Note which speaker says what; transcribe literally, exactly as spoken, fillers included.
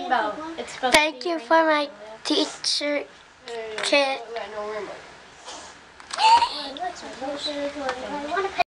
Speaker 1: rainbow. It's supposed
Speaker 2: Thank
Speaker 1: to be
Speaker 2: you
Speaker 1: rainbow.
Speaker 2: for my teacher kit.